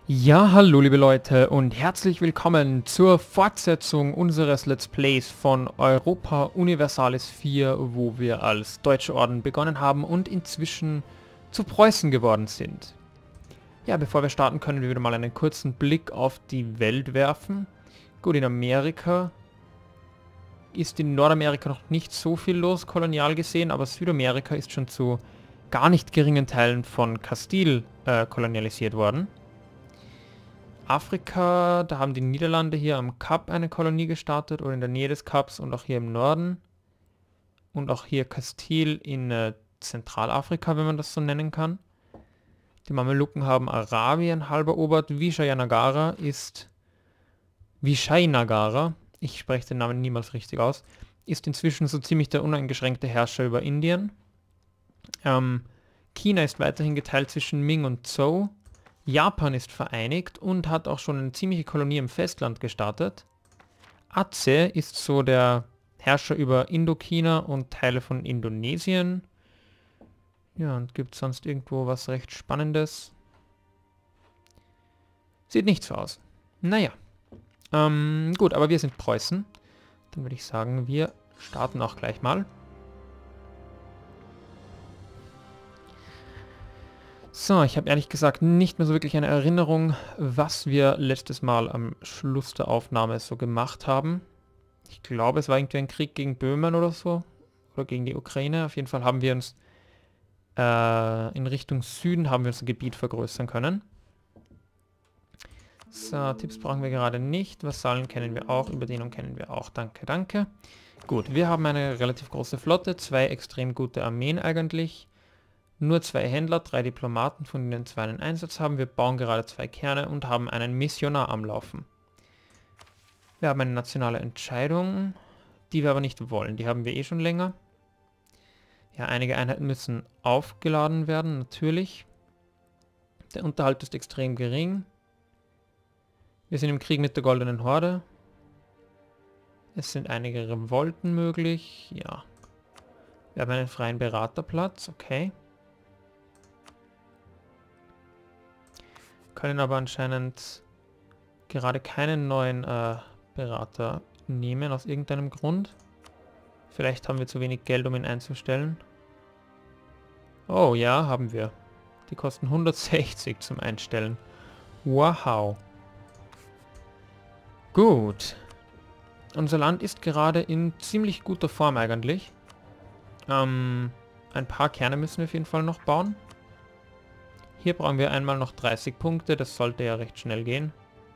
Ja, hallo liebe Leute und herzlich willkommen zur Fortsetzung unseres Let's Plays von Europa Universalis 4, wo wir als Deutsche Orden begonnen haben und inzwischen zu Preußen geworden sind. Ja, bevor wir starten, können wir wieder mal einen kurzen Blick auf die Welt werfen. Gut, in Amerika ist in Nordamerika noch nicht so viel los, kolonial gesehen, aber Südamerika ist schon zu gar nicht geringen Teilen von Kastil kolonialisiert worden. Afrika, da haben die Niederlande hier am Kap eine Kolonie gestartet oder in der Nähe des Kaps und auch hier im Norden. Und auch hier Kastil in Zentralafrika, wenn man das so nennen kann. Die Mameluken haben Arabien halb erobert. Vijayanagara, ich spreche den Namen niemals richtig aus, ist inzwischen so ziemlich der uneingeschränkte Herrscher über Indien. China ist weiterhin geteilt zwischen Ming und Zhou. Japan ist vereinigt und hat auch schon eine ziemliche Kolonie im Festland gestartet. Aceh ist so der Herrscher über Indochina und Teile von Indonesien. Ja, und gibt es sonst irgendwo was recht Spannendes? Sieht nicht so aus. Naja. Gut, aber wir sind Preußen. Dann würde ich sagen, wir starten auch gleich mal. So, ich habe ehrlich gesagt nicht mehr so wirklich eine Erinnerung, was wir letztes Mal am Schluss der Aufnahme so gemacht haben. Ich glaube, es war irgendwie ein Krieg gegen Böhmen oder so. Oder gegen die Ukraine. Auf jeden Fall haben wir uns in Richtung Süden haben wir unser Gebiet vergrößern können. So, Tipps brauchen wir gerade nicht. Vasallen kennen wir auch, Überdehnung kennen wir auch. Danke, danke. Gut, wir haben eine relativ große Flotte, 2 extrem gute Armeen eigentlich. Nur 2 Händler, 3 Diplomaten, von denen 2 einen Einsatz haben. Wir bauen gerade 2 Kerne und haben einen Missionar am Laufen. Wir haben eine nationale Entscheidung, die wir aber nicht wollen. Die haben wir eh schon länger. Ja, einige Einheiten müssen aufgeladen werden, natürlich. Der Unterhalt ist extrem gering. Wir sind im Krieg mit der Goldenen Horde. Es sind einige Revolten möglich. Ja. Wir haben einen freien Beraterplatz, okay. Können aber anscheinend gerade keinen neuen Berater nehmen, aus irgendeinem Grund. Vielleicht haben wir zu wenig Geld, um ihn einzustellen. Oh ja, haben wir. Die kosten 160 zum Einstellen. Wow. Gut. Unser Land ist gerade in ziemlich guter Form eigentlich. Ein paar Kerne müssen wir auf jeden Fall noch bauen. Hier brauchen wir einmal noch 30 Punkte, das sollte ja recht schnell gehen.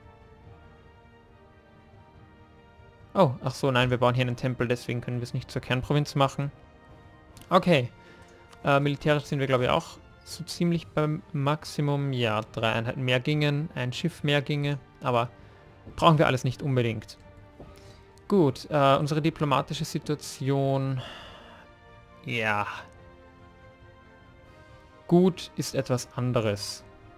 Oh, ach so, nein, wir bauen hier einen Tempel, deswegen können wir es nicht zur Kernprovinz machen. Okay. Militärisch sind wir, glaube ich, auch so ziemlich beim Maximum. Ja, 3 Einheiten mehr gingen, ein Schiff mehr ginge, aber brauchen wir alles nicht unbedingt. Gut, unsere diplomatische Situation... Ja. Gut ist etwas anderes.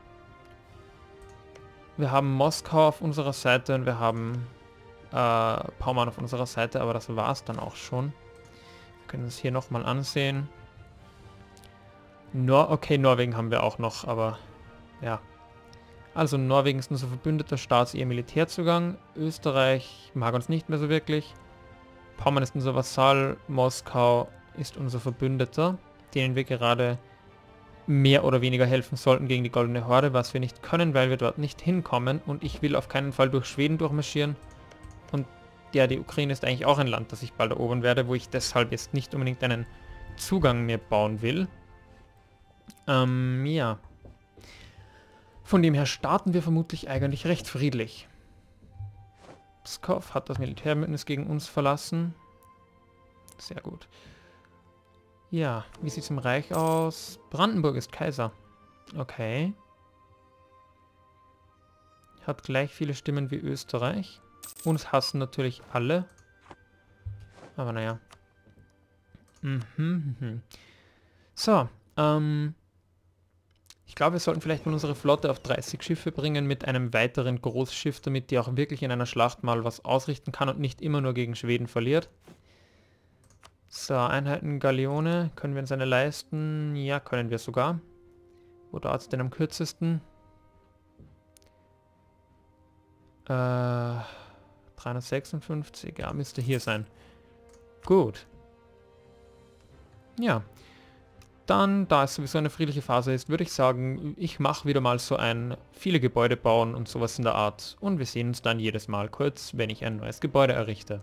Wir haben Moskau auf unserer Seite und wir haben Pommern auf unserer Seite, aber das war es dann auch schon. Wir können es hier nochmal ansehen. Okay, Norwegen haben wir auch noch, aber ja. Also Norwegen ist unser verbündeter Staat, ihr Militärzugang. Österreich mag uns nicht mehr so wirklich. Pommern ist unser Vasall. Moskau ist unser Verbündeter, denen wir gerade mehr oder weniger helfen sollten gegen die Goldene Horde, was wir nicht können, weil wir dort nicht hinkommen. Und ich will auf keinen Fall durch Schweden durchmarschieren. Und ja, die Ukraine ist eigentlich auch ein Land, das ich bald erobern werde, wo ich deshalb jetzt nicht unbedingt einen Zugang mehr bauen will. Ja. Von dem her starten wir vermutlich eigentlich recht friedlich. Pskov hat das Militärbündnis gegen uns verlassen. Sehr gut. Ja, wie sieht es im Reich aus? Brandenburg ist Kaiser. Okay. Hat gleich viele Stimmen wie Österreich. Uns hassen natürlich alle. Aber naja. So, ich glaube, wir sollten vielleicht mal unsere Flotte auf 30 Schiffe bringen mit einem weiteren Großschiff, damit die auch wirklich in einer Schlacht mal was ausrichten kann und nicht immer nur gegen Schweden verliert. So, Einheiten Galeone. Können wir uns eine leisten? Ja, können wir sogar. Wo dauert es denn am kürzesten? 356, ja, müsste hier sein. Gut. Ja. Dann, da es sowieso eine friedliche Phase ist, würde ich sagen, ich mache wieder mal so ein viele Gebäude bauen und sowas in der Art. Und wir sehen uns dann jedes Mal kurz, wenn ich ein neues Gebäude errichte.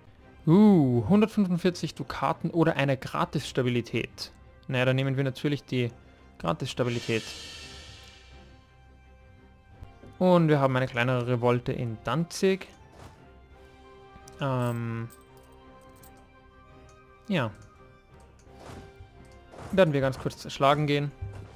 145 Dukaten oder eine Gratis-Stabilität. Naja, dann nehmen wir natürlich die Gratis-Stabilität. Und wir haben eine kleinere Revolte in Danzig. Ja. Werden wir ganz kurz zerschlagen gehen.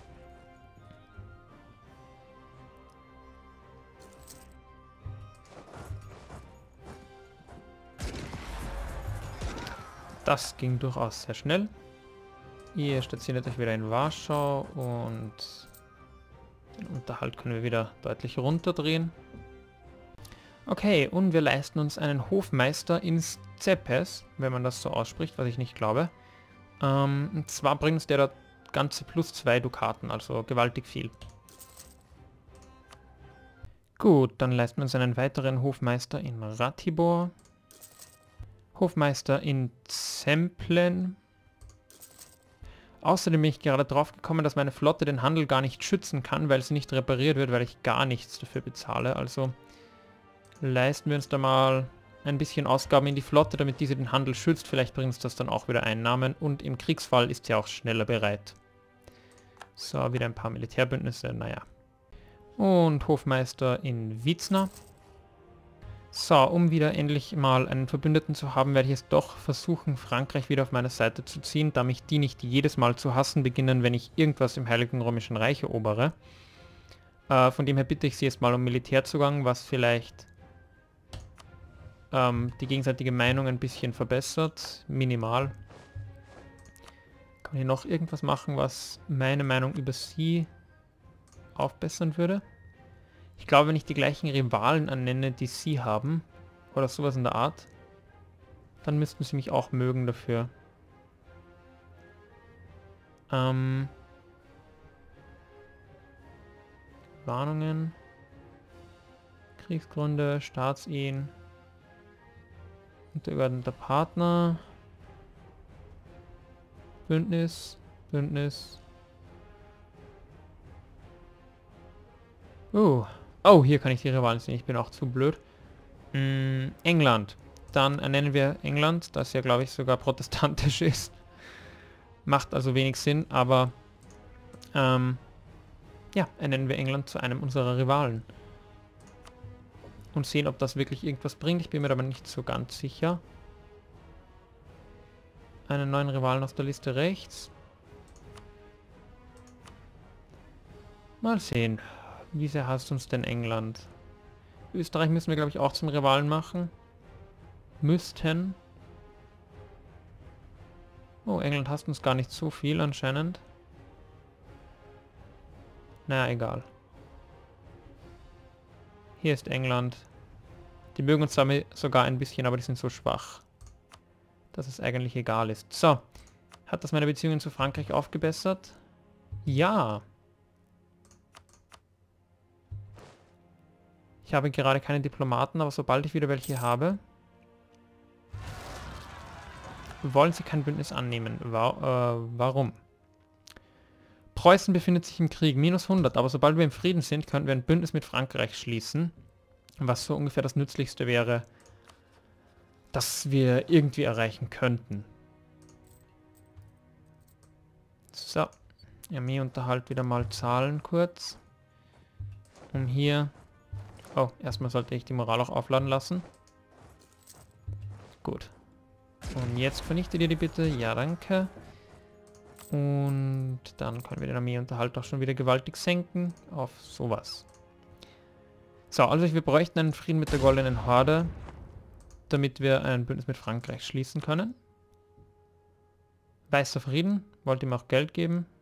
Das ging durchaus sehr schnell. Ihr stationiert euch wieder in Warschau und den Unterhalt können wir wieder deutlich runterdrehen. Okay, und wir leisten uns einen Hofmeister in Szepes, wenn man das so ausspricht, was ich nicht glaube. Und zwar bringt uns der da ganze plus 2 Dukaten, also gewaltig viel. Gut, dann leisten wir uns einen weiteren Hofmeister in Ratibor. Hofmeister in Zemplen. Außerdem bin ich gerade drauf gekommen, dass meine Flotte den Handel gar nicht schützen kann, weil sie nicht repariert wird, weil ich gar nichts dafür bezahle. Also leisten wir uns da mal ein bisschen Ausgaben in die Flotte, damit diese den Handel schützt. Vielleicht bringt es das dann auch wieder Einnahmen und im Kriegsfall ist sie auch schneller bereit. So, wieder ein paar Militärbündnisse, naja. Und Hofmeister in Wizna. So, um wieder endlich mal einen Verbündeten zu haben, werde ich es doch versuchen, Frankreich wieder auf meine Seite zu ziehen, da mich die nicht jedes Mal zu hassen beginnen, wenn ich irgendwas im Heiligen Römischen Reich erobere. Von dem her bitte ich sie jetzt mal um Militärzugang, was vielleicht die gegenseitige Meinung ein bisschen verbessert. Minimal. Kann ich noch irgendwas machen, was meine Meinung über sie aufbessern würde? Ich glaube, wenn ich die gleichen Rivalen annenne, die sie haben, oder sowas in der Art, dann müssten sie mich auch mögen dafür. Warnungen. Kriegsgründe, Staatsehen. Untergeordneter Partner. Bündnis. Oh, hier kann ich die Rivalen sehen. Ich bin auch zu blöd. England. Dann ernennen wir England, das ja, glaube ich, sogar protestantisch ist. Macht also wenig Sinn, aber ja, ernennen wir England zu einem unserer Rivalen. Und sehen, ob das wirklich irgendwas bringt. Ich bin mir aber nicht so ganz sicher. Einen neuen Rivalen auf der Liste rechts. Mal sehen. Wie sehr hasst uns denn England? Österreich müssen wir, glaube ich, auch zum Rivalen machen. Müssten. Oh, England hasst uns gar nicht so viel anscheinend. Naja, egal. Hier ist England. Die mögen uns damit sogar ein bisschen, aber die sind so schwach, dass es eigentlich egal ist. So. Hat das meine Beziehungen zu Frankreich aufgebessert? Ja. Ich habe gerade keine Diplomaten, aber sobald ich wieder welche habe, wollen sie kein Bündnis annehmen. Warum? Preußen befindet sich im Krieg, minus 100, aber sobald wir im Frieden sind, könnten wir ein Bündnis mit Frankreich schließen, was so ungefähr das Nützlichste wäre, das wir irgendwie erreichen könnten. So, Armeeunterhalt wieder mal zahlen kurz. Um hier... Oh, erstmal sollte ich die Moral auch aufladen lassen. Gut. Und jetzt vernichtet ihr die bitte. Ja, danke. Und dann können wir den Armeeunterhalt auch schon wieder gewaltig senken. Auf sowas. So, also wir bräuchten einen Frieden mit der Goldenen Horde, damit wir ein Bündnis mit Frankreich schließen können. Weißer Frieden. Wollte ihm auch Geld geben.